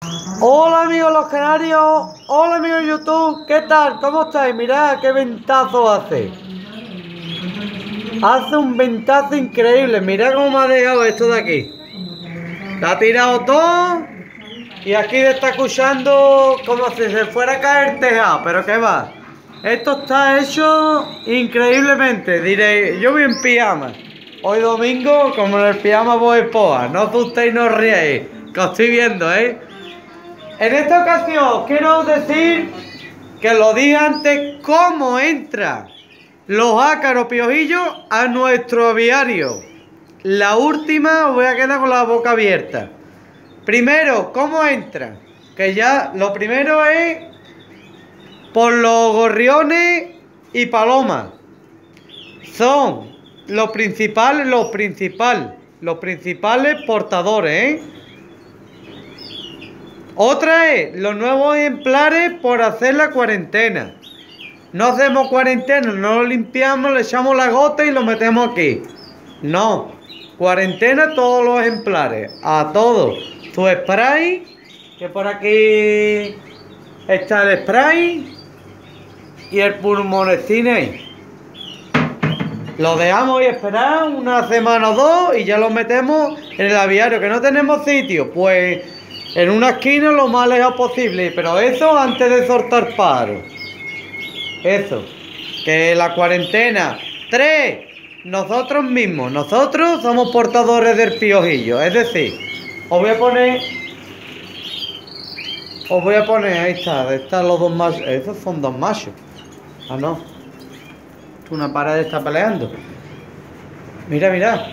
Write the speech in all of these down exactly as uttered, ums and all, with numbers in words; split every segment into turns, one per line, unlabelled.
Hola amigos los canarios, hola amigos de YouTube, ¿qué tal? ¿Cómo estáis? Mirad qué ventazo hace. Hace un ventazo increíble, mirad cómo me ha dejado esto de aquí. La ha tirado todo y aquí está escuchando como si se fuera a caer tejado, pero qué va. Esto está hecho increíblemente, diréis, yo voy en pijama. Hoy domingo, como en el pijama voy poa, no os asustéis, no os ríais, que os estoy viendo, ¿eh? En esta ocasión quiero decir, que lo dije antes, cómo entran los ácaros piojillos a nuestro aviario. La última, os voy a quedar con la boca abierta. Primero, ¿cómo entran? Que ya lo primero es por los gorriones y palomas. Son los principales, los principales, los principales portadores, ¿eh? Otra es los nuevos ejemplares por hacer la cuarentena. No hacemos cuarentena, no lo limpiamos, le echamos la gota y lo metemos aquí. No, cuarentena todos los ejemplares, a todos. Tu spray, que por aquí está el spray y el pulmonecine. Lo dejamos y esperar una semana o dos y ya lo metemos en el aviario, que no tenemos sitio, pues en una esquina lo más lejos posible, pero eso antes de soltar paro. Eso, que la cuarentena. Tres, nosotros mismos, nosotros somos portadores del piojillo, es decir, os voy a poner, os voy a poner, ahí está, están los dos machos, esos son dos machos. Ah, no, una pared está peleando. Mira, mira.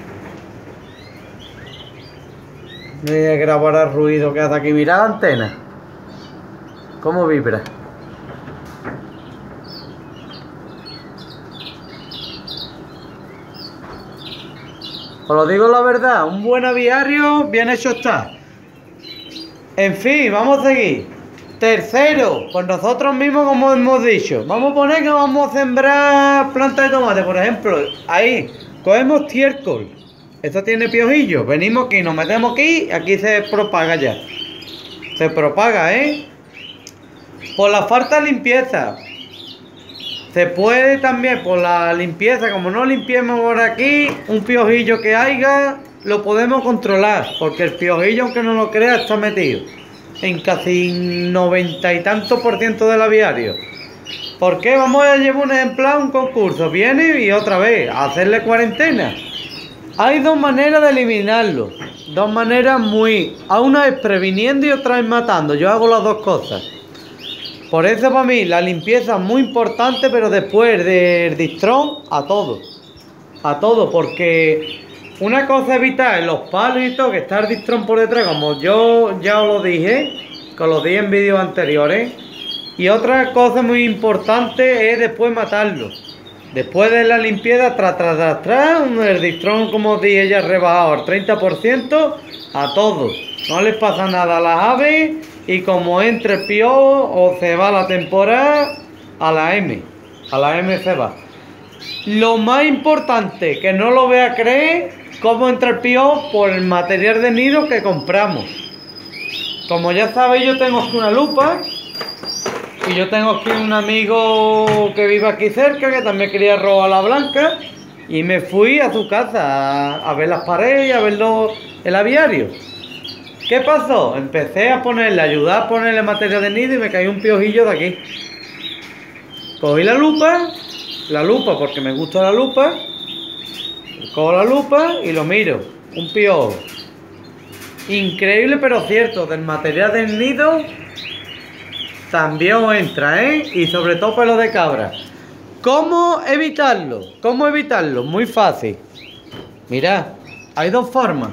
Voy a grabar el ruido que hace aquí. Mira la antena. Cómo vibra. Os lo digo la verdad, un buen aviario bien hecho está. En fin, vamos a seguir. Tercero, por nosotros mismos, como hemos dicho. Vamos a poner que vamos a sembrar plantas de tomate, por ejemplo. Ahí, cogemos estiércol. Esto tiene piojillos. Venimos aquí, nos metemos aquí, aquí se propaga ya. Se propaga, ¿eh? Por la falta de limpieza. Se puede también, por la limpieza, como no limpiemos por aquí, un piojillo que haya, lo podemos controlar. Porque el piojillo, aunque no lo crea, está metido en casi noventa y tantos por ciento del aviario. ¿Por qué? Vamos a llevar un ejemplar a un concurso. Viene y otra vez a hacerle cuarentena. Hay dos maneras de eliminarlo, dos maneras muy... A una es previniendo y otra es matando. Yo hago las dos cosas. Por eso para mí la limpieza es muy importante, pero después del distrón a todo. A todo, porque una cosa es evitar los palos y todo, que está el distrón por detrás, como yo ya os lo dije, que os lo dije en vídeos anteriores. Y otra cosa muy importante es después matarlo. Después de la limpieza, tras, tras, tras, tras, el distrón, como os dije, ya rebajado al treinta por ciento a todos. No les pasa nada a las aves y como entre el piojo o se va la temporada, a la M. A la M se va. Lo más importante, que no lo voy a creer, cómo entra el piojo por el material de nido que compramos. Como ya sabéis, yo tengo aquí una lupa. Y yo tengo aquí un amigo que vive aquí cerca, que también quería robar la blanca. Y me fui a su casa a, a ver las paredes y a ver lo, el aviario. ¿Qué pasó? Empecé a ponerle, a ayudar a ponerle materia de nido y me cayó un piojillo de aquí. Cogí la lupa, la lupa porque me gusta la lupa. Cojo la lupa y lo miro. Un piojo. Increíble pero cierto, del material del nido también entra, ¿eh? Y sobre todo pelo de cabra. ¿Cómo evitarlo? ¿Cómo evitarlo? Muy fácil. Mirad, hay dos formas.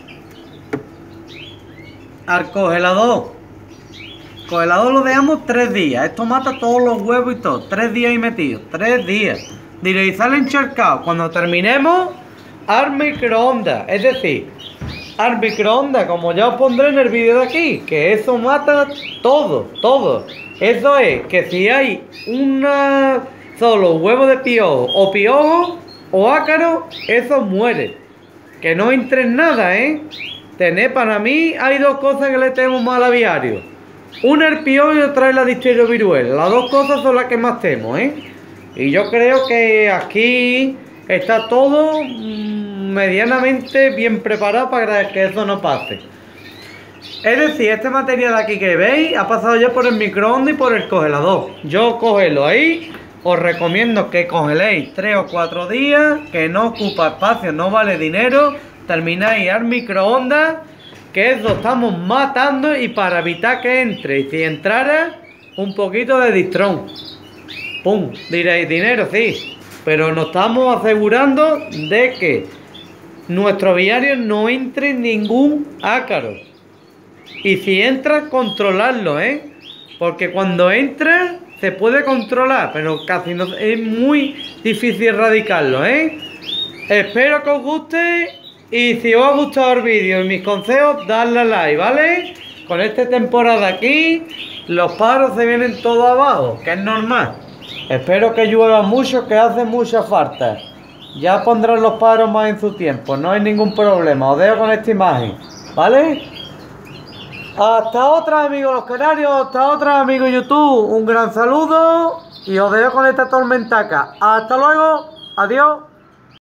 Al congelador. Congelador lo dejamos tres días. Esto mata todos los huevos y todo. Tres días y metido. Tres días. Diréis, sale encharcado. Cuando terminemos, al microondas. Es decir, al microondas, como ya os pondré en el vídeo de aquí, que eso mata todo, todo. Eso es que si hay una solo huevo de piojo o piojo o ácaro, eso muere. Que no entre en nada, ¿eh? tener, para mí, hay dos cosas que le tenemos mal al aviario. Una el piojos y otra es la difteria viruela. Las dos cosas son las que más temo, ¿eh? Y yo creo que aquí está todo mmm, medianamente bien preparado para que eso no pase. Es decir, este material aquí que veis ha pasado ya por el microondas y por el congelador. Yo cogelo ahí, os recomiendo que congeléis tres o cuatro días, que no ocupa espacio, no vale dinero. Termináis al microondas, que eso estamos matando y para evitar que entre. Y si entrara, un poquito de distrón. Pum, diréis, dinero, sí. Pero nos estamos asegurando de que nuestro aviario no entre ningún ácaro. Y si entra, controlarlo, ¿eh? Porque cuando entra, se puede controlar, pero casi no, es muy difícil erradicarlo, ¿eh? Espero que os guste. Y si os ha gustado el vídeo y mis consejos, dadle a like, ¿vale? Con esta temporada aquí, los pájaros se vienen todos abajo, que es normal. Espero que llueva mucho, que hace mucha falta. Ya pondrán los pájaros más en su tiempo, no hay ningún problema. Os dejo con esta imagen, ¿vale? Hasta otra, amigos los canarios, hasta otra, amigos YouTube. Un gran saludo y os dejo con esta tormentaca. Hasta luego, adiós.